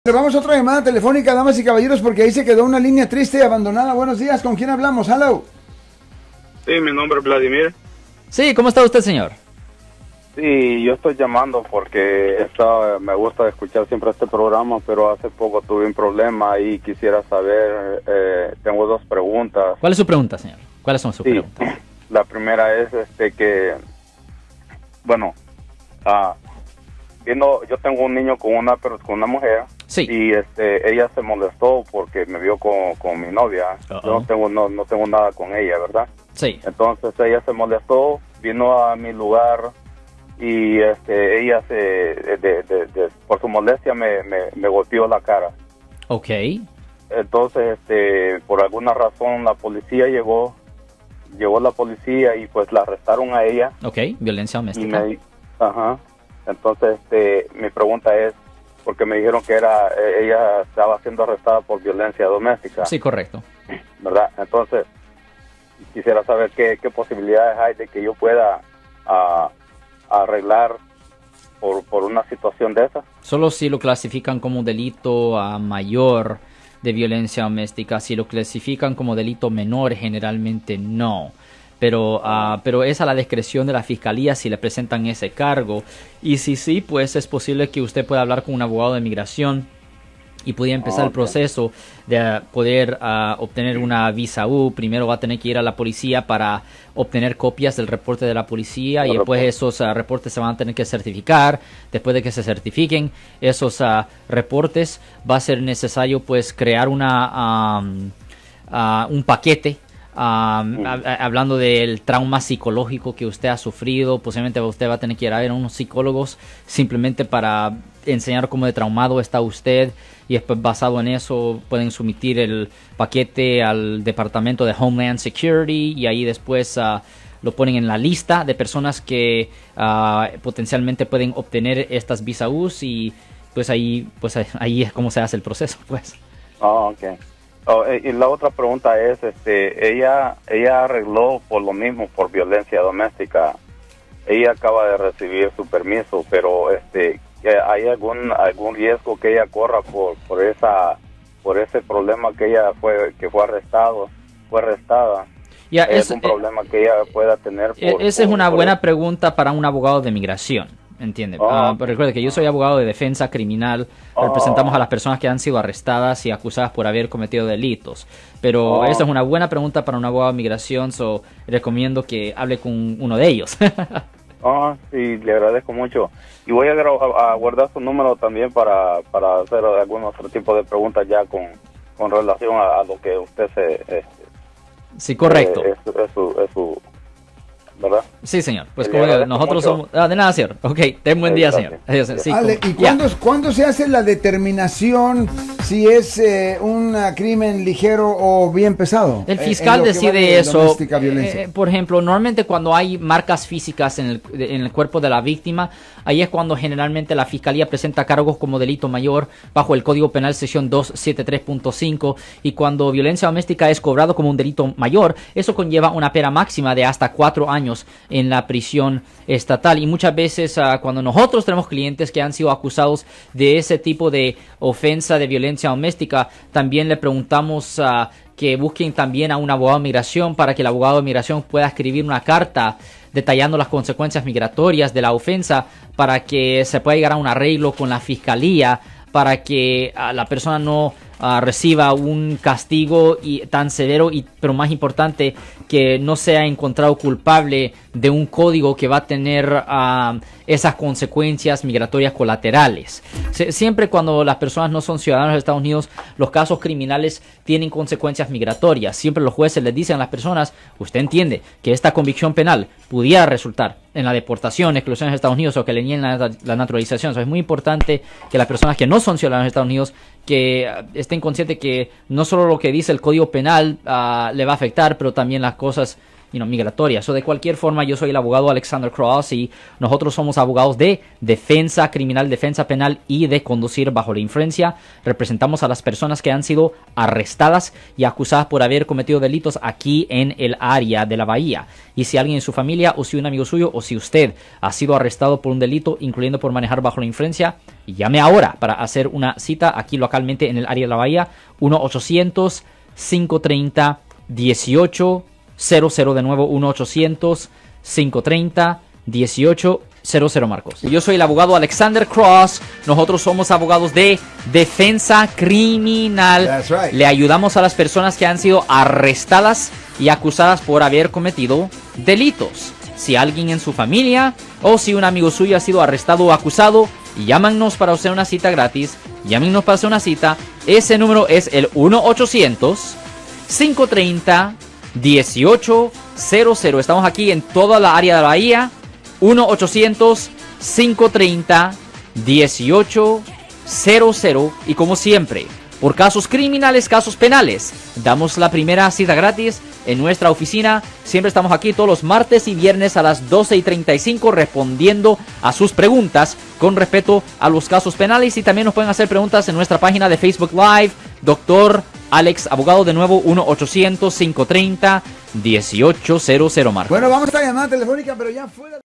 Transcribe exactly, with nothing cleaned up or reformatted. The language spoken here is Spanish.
Vamos a otra llamada telefónica, damas y caballeros, porque ahí se quedó una línea triste y abandonada. Buenos días, ¿con quién hablamos? Hello. Sí, mi nombre es Vladimir. Sí, ¿cómo está usted, señor? Sí, yo estoy llamando porque esta, me gusta escuchar siempre este programa, pero hace poco tuve un problema y quisiera saber, eh, tengo dos preguntas. ¿Cuál es su pregunta, señor? ¿Cuáles son sus sí, preguntas? La primera es este que, bueno, ah, viendo, yo tengo un niño con una, pero con una mujer. Sí. Y este, ella se molestó porque me vio con, con mi novia. Uh -oh. Yo no tengo, no, no tengo nada con ella, ¿verdad? Sí. Entonces ella se molestó, vino a mi lugar y este, ella se, de, de, de, por su molestia me, me, me golpeó la cara. Ok. Entonces, este, por alguna razón la policía llegó, llegó la policía y pues la arrestaron a ella. Ok, violencia doméstica. Me, ajá. Entonces, este, mi pregunta es, porque me dijeron que era ella estaba siendo arrestada por violencia doméstica. Sí, correcto. ¿Verdad? Entonces, quisiera saber qué, qué posibilidades hay de que yo pueda uh, arreglar por, por una situación de esa. Solo si lo clasifican como delito uh, mayor de violencia doméstica. Si lo clasifican como delito menor, generalmente no. Pero, uh, pero es a la discreción de la fiscalía si le presentan ese cargo. Y si sí, pues es posible que usted pueda hablar con un abogado de migración y pueda empezar okay. el proceso de uh, poder uh, obtener una visa U. Primero va a tener que ir a la policía para obtener copias del reporte de la policía y después esos uh, reportes se van a tener que certificar. Después de que se certifiquen esos uh, reportes, va a ser necesario pues crear una um, uh, un paquete. Um, a, a, hablando del trauma psicológico que usted ha sufrido, posiblemente usted va a tener que ir a ver a unos psicólogos simplemente para enseñar cómo de traumado está usted y después basado en eso pueden someter el paquete al Departamento de Homeland Security y ahí después uh, lo ponen en la lista de personas que uh, potencialmente pueden obtener estas visa U's y pues ahí pues ahí es como se hace el proceso pues. Oh, okay. Oh, y la otra pregunta es, este, ella, ella arregló por lo mismo, por violencia doméstica. Ella acaba de recibir su permiso, pero, este, ¿hay algún, algún riesgo que ella corra por, por esa, por ese problema que ella fue, que fue arrestado, fue arrestada? Ya, ¿Hay es, algún eh, problema que ella pueda tener? Por, esa es por, una por buena eso? pregunta para un abogado de migración. ¿Entiende? Oh, uh, pero recuerde que yo soy abogado de defensa criminal, oh. representamos a las personas que han sido arrestadas y acusadas por haber cometido delitos. Pero oh. esa es una buena pregunta para un abogado de migración, so recomiendo que hable con uno de ellos. Oh, sí, le agradezco mucho. Y voy a, a guardar su número también para, para hacer algún otro tipo de preguntas ya con, con relación a, a lo que usted se... Este, sí, correcto. Eh, es, es, su, es su... ¿verdad? Sí, señor. Pues como digo, nosotros somos... Ah, de nada, señor. Ok, ten buen día, señor. Adiós. Sí, Ale, ¿y cuándo, ¿cuándo se hace la determinación si es eh, un crimen ligero o bien pesado? El fiscal decide eso. Eh, por ejemplo, normalmente cuando hay marcas físicas en el, en el cuerpo de la víctima, ahí es cuando generalmente la fiscalía presenta cargos como delito mayor bajo el Código Penal sección doscientos setenta y tres punto cinco y cuando violencia doméstica es cobrado como un delito mayor, eso conlleva una pena máxima de hasta cuatro años en la prisión estatal. Y muchas veces uh, cuando nosotros tenemos clientes que han sido acusados de ese tipo de ofensa de violencia doméstica, también le preguntamos uh, que busquen también a un abogado de migración para que el abogado de migración pueda escribir una carta detallando las consecuencias migratorias de la ofensa para que se pueda llegar a un arreglo con la fiscalía para que uh, la persona no uh, reciba un castigo y, tan severo, y pero más importante, que no sea encontrado culpable de un código que va a tener uh, esas consecuencias migratorias colaterales. Se, siempre cuando las personas no son ciudadanos de Estados Unidos, los casos criminales tienen consecuencias migratorias. Siempre los jueces les dicen a las personas, usted entiende que esta convicción penal pudiera resultar en la deportación, exclusión de Estados Unidos o que le nieguen la, la naturalización. O sea, es muy importante que las personas que no son ciudadanos de Estados Unidos que uh, estén conscientes que no solo lo que dice el Código Penal uh, le va a afectar, pero también las cosas you know, migratorias. O de cualquier forma, yo soy el abogado Alexander Cross y nosotros somos abogados de defensa criminal, defensa penal y de conducir bajo la influencia. Representamos a las personas que han sido arrestadas y acusadas por haber cometido delitos aquí en el área de la Bahía. Y si alguien en su familia o si un amigo suyo o si usted ha sido arrestado por un delito, incluyendo por manejar bajo la influencia, llame ahora para hacer una cita aquí localmente en el área de la Bahía. uno ochocientos, cinco treinta, dieciocho cero cero. De nuevo, uno ochocientos, cinco treinta, dieciocho cero cero, Marcos. Yo soy el abogado Alexander Cross. Nosotros somos abogados de defensa criminal. That's right. Le ayudamos a las personas que han sido arrestadas y acusadas por haber cometido delitos. Si alguien en su familia o si un amigo suyo ha sido arrestado o acusado, llámanos para hacer una cita gratis. Llámenos para hacer una cita. Ese número es el uno ochocientos, cinco treinta, dieciocho cero cero. Estamos aquí en toda la área de la Bahía. uno ochocientos, cinco treinta, dieciocho cero cero. Y como siempre, por casos criminales, casos penales, damos la primera cita gratis en nuestra oficina. Siempre estamos aquí todos los martes y viernes a las doce y treinta y cinco respondiendo a sus preguntas con respecto a los casos penales. Y también nos pueden hacer preguntas en nuestra página de Facebook Live. Doctor Alex, abogado, de nuevo, uno ochocientos, cinco treinta, dieciocho cero cero, Marcos. Bueno, vamos a esta llamada telefónica, pero ya fuera...